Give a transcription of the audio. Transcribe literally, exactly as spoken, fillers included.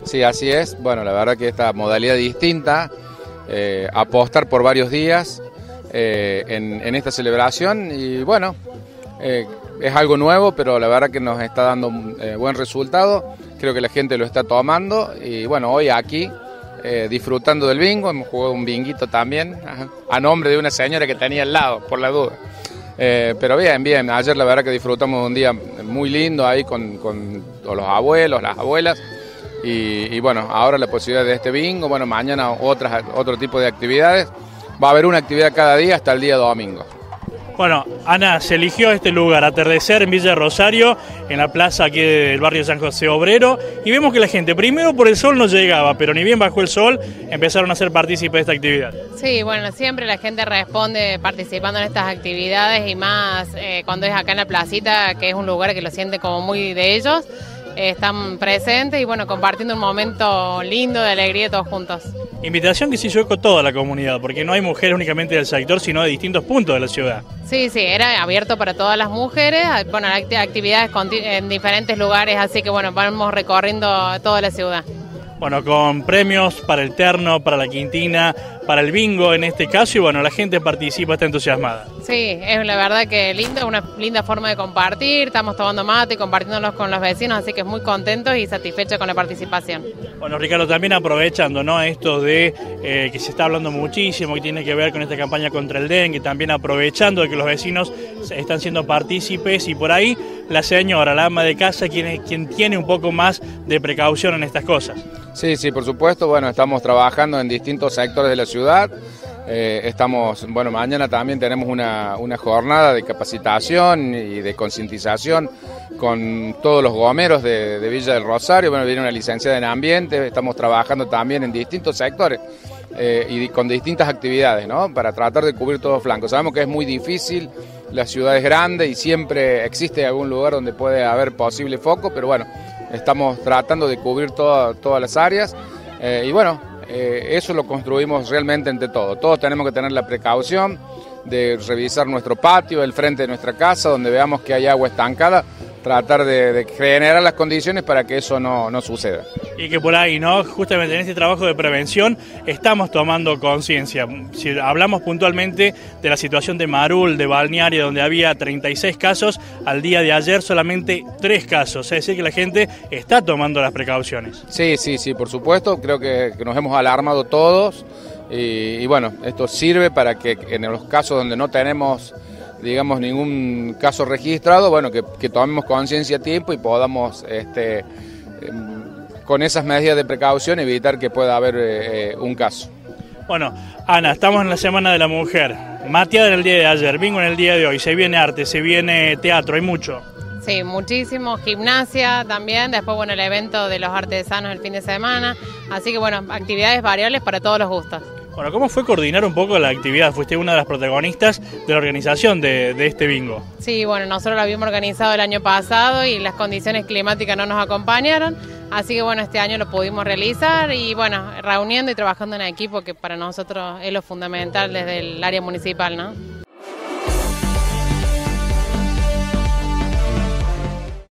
Sí, así es. Bueno, la verdad que esta modalidad distinta, eh, apostar por varios días eh, en, en esta celebración y bueno, eh, es algo nuevo, pero la verdad que nos está dando eh, buen resultado. Creo que la gente lo está tomando y bueno, hoy aquí eh, disfrutando del bingo, hemos jugado un binguito también, ajá, a nombre de una señora que tenía al lado, por la duda. Eh, pero bien, bien, ayer la verdad que disfrutamos de un día muy lindo ahí con, con los abuelos, las abuelas. Y, y bueno, ahora la posibilidad de este bingo, bueno, mañana otras, otro tipo de actividades. Va a haber una actividad cada día hasta el día domingo. Bueno, Ana, se eligió este lugar, atardecer en Villa Rosario, en la plaza aquí del barrio San José Obrero, y vemos que la gente, primero por el sol no llegaba, pero ni bien bajó el sol, empezaron a ser partícipes de esta actividad. Sí, bueno, siempre la gente responde participando en estas actividades y más eh, cuando es acá en la placita, que es un lugar que lo siente como muy de ellos. Están presentes y bueno, compartiendo un momento lindo de alegría todos juntos. Invitación que se hizo con toda la comunidad, porque no hay mujeres únicamente del sector, sino de distintos puntos de la ciudad. Sí, sí, era abierto para todas las mujeres, bueno, actividades en diferentes lugares, así que bueno, vamos recorriendo toda la ciudad. Bueno, con premios para el terno, para la quintina, para el bingo en este caso, y bueno, la gente participa, está entusiasmada. Sí, es la verdad que lindo, una linda forma de compartir, estamos tomando mate, compartiéndolos con los vecinos, así que muy contentos y satisfechos con la participación. Bueno, Ricardo, también aprovechando, ¿no?, esto de eh, que se está hablando muchísimo, que tiene que ver con esta campaña contra el dengue, también aprovechando de que los vecinos están siendo partícipes y por ahí la señora, la ama de casa, quien, quien tiene un poco más de precaución en estas cosas. Sí, sí, por supuesto, bueno, estamos trabajando en distintos sectores de la ciudad, eh, estamos, bueno, mañana también tenemos una, una jornada de capacitación y de concientización con todos los gomeros de, de Villa del Rosario, bueno, viene una licenciada en ambiente, estamos trabajando también en distintos sectores eh, y con distintas actividades, ¿no?, para tratar de cubrir todos los flancos. Sabemos que es muy difícil, la ciudad es grande y siempre existe algún lugar donde puede haber posible foco, pero bueno, estamos tratando de cubrir toda, todas las áreas eh, y bueno, eh, eso lo construimos realmente entre todos. Todos tenemos que tener la precaución de revisar nuestro patio, el frente de nuestra casa, donde veamos que hay agua estancada, tratar de, de generar las condiciones para que eso no, no suceda. Y que por ahí, ¿no?, justamente en este trabajo de prevención estamos tomando conciencia. Si hablamos puntualmente de la situación de Marul, de Balneario, donde había treinta y seis casos, al día de ayer solamente tres casos. Es decir, que la gente está tomando las precauciones. Sí, sí, sí, por supuesto. Creo que, que nos hemos alarmado todos y, y bueno, esto sirve para que en los casos donde no tenemos, digamos, ningún caso registrado, bueno, que, que tomemos conciencia a tiempo y podamos, este, con esas medidas de precaución, evitar que pueda haber eh, un caso. Bueno, Ana, estamos en la Semana de la Mujer. Mateada en el día de ayer, bingo en el día de hoy. Se viene arte, se viene teatro, hay mucho. Sí, muchísimo, gimnasia también, después bueno, el evento de los artesanos el fin de semana, así que bueno, actividades variables para todos los gustos. Bueno, ¿cómo fue coordinar un poco la actividad? Fuiste una de las protagonistas de la organización de, de este bingo. Sí, bueno, nosotros lo habíamos organizado el año pasado y las condiciones climáticas no nos acompañaron, así que bueno, este año lo pudimos realizar y bueno, reuniendo y trabajando en equipo, que para nosotros es lo fundamental desde el área municipal, ¿no?